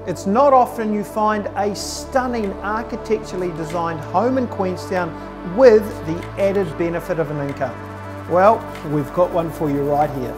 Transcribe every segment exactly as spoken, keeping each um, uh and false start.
It's not often you find a stunning architecturally designed home in Queenstown with the added benefit of an income. Well, we've got one for you right here.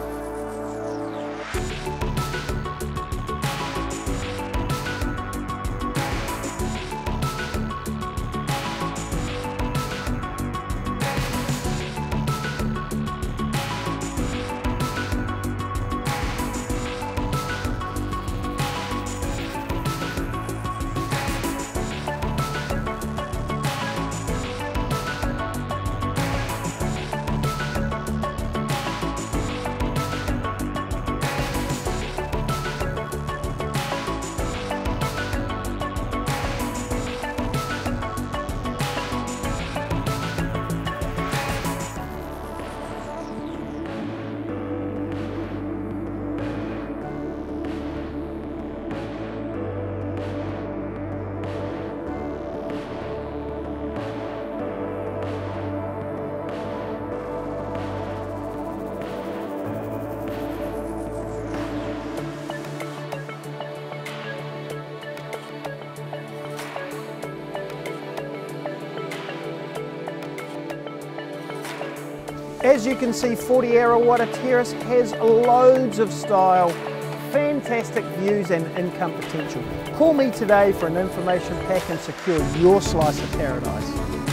As you can see, forty Arawata Terrace has loads of style, fantastic views and income potential. Call me today for an information pack and secure your slice of paradise.